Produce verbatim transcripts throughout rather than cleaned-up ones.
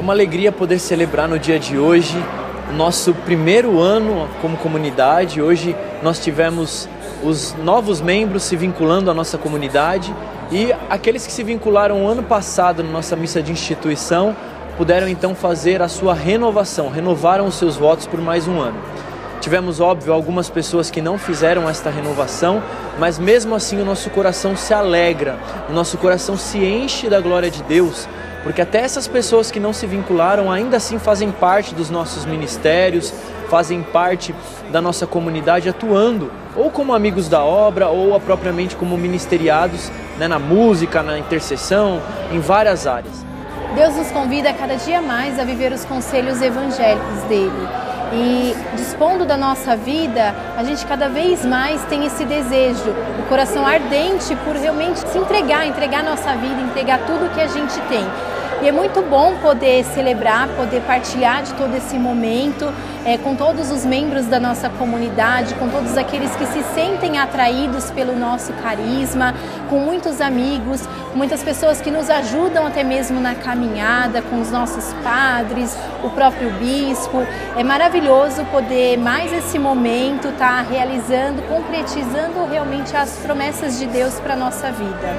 uma alegria poder celebrar no dia de hoje o nosso primeiro ano como comunidade. Hoje nós tivemos os novos membros se vinculando à nossa comunidade e aqueles que se vincularam ano passado na nossa missa de instituição puderam então fazer a sua renovação, renovaram os seus votos por mais um ano. Tivemos, óbvio, algumas pessoas que não fizeram esta renovação, mas mesmo assim o nosso coração se alegra, o nosso coração se enche da glória de Deus, porque até essas pessoas que não se vincularam ainda assim fazem parte dos nossos ministérios, fazem parte da nossa comunidade atuando, ou como amigos da obra, ou propriamente como ministeriados, né, na música, na intercessão, em várias áreas. Deus nos convida a cada dia mais a viver os conselhos evangélicos dele. E dispondo da nossa vida, a gente cada vez mais tem esse desejo, o coração ardente por realmente se entregar, entregar a nossa vida, entregar tudo que a gente tem. E é muito bom poder celebrar, poder partilhar de todo esse momento é, com todos os membros da nossa comunidade, com todos aqueles que se sentem atraídos pelo nosso carisma, com muitos amigos, com muitas pessoas que nos ajudam até mesmo na caminhada, com os nossos padres, o próprio bispo. É maravilhoso poder mais esse momento estar realizando, concretizando realmente as promessas de Deus para a nossa vida.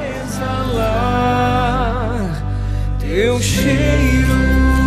Teu cheiro,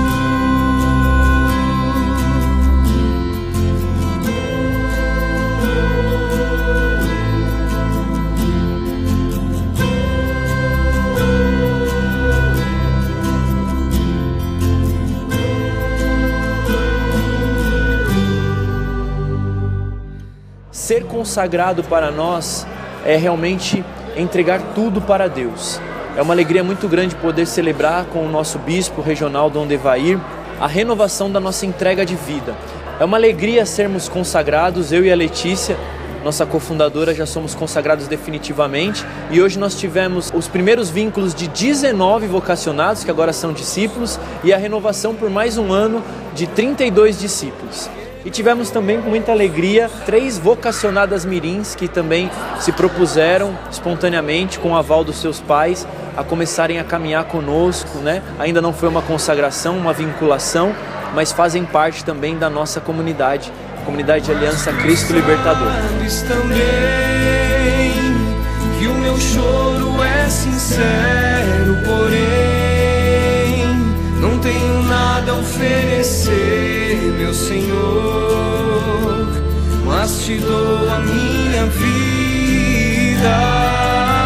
ser consagrado para nós é realmente entregar tudo para Deus. É uma alegria muito grande poder celebrar com o nosso bispo regional, Dom Devair, a renovação da nossa entrega de vida. É uma alegria sermos consagrados, eu e a Letícia, nossa cofundadora, já somos consagrados definitivamente. E hoje nós tivemos os primeiros vínculos de dezenove vocacionados, que agora são discípulos, e a renovação por mais um ano de trinta e dois discípulos. E tivemos também com muita alegria três vocacionadas mirins que também se propuseram espontaneamente, com o aval dos seus pais, a começarem a caminhar conosco, né? Ainda não foi uma consagração, uma vinculação, mas fazem parte também da nossa comunidade, comunidade de Aliança Cristo Libertador. Também que o meu choro é sincero, porém não tenho nada a oferecer, meu Senhor, mas te dou a minha vida.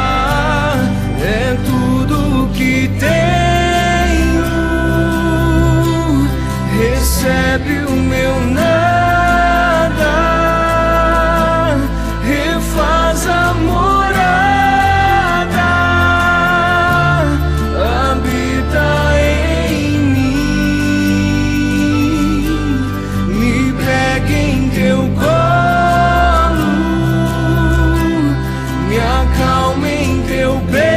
É tudo que tenho, recebe o meu nada, refaz a morada, habita em mim, me pega em teu colo, me acalma em teu peito.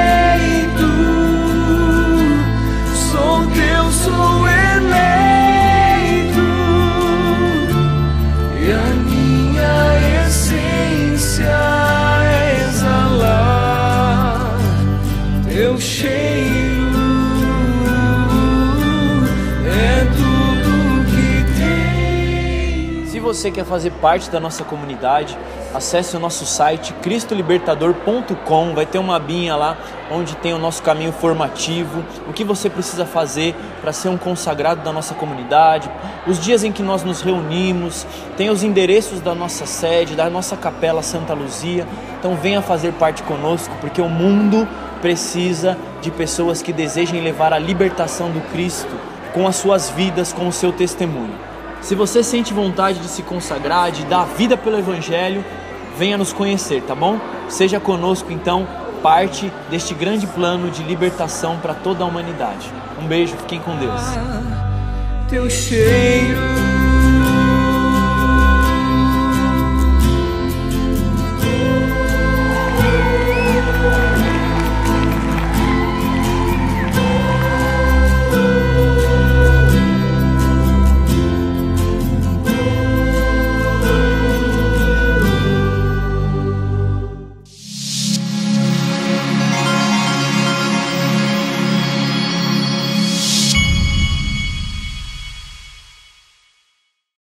Se você quer fazer parte da nossa comunidade, acesse o nosso site cristo libertador ponto com, vai ter uma abinha lá onde tem o nosso caminho formativo, o que você precisa fazer para ser um consagrado da nossa comunidade, os dias em que nós nos reunimos, tem os endereços da nossa sede, da nossa capela Santa Luzia. Então venha fazer parte conosco, porque o mundo precisa de pessoas que desejem levar a libertação do Cristo com as suas vidas, com o seu testemunho. Se você sente vontade de se consagrar, de dar vida pelo Evangelho, venha nos conhecer, tá bom? Seja conosco então, parte deste grande plano de libertação para toda a humanidade. Um beijo, fiquem com Deus. Teu cheiro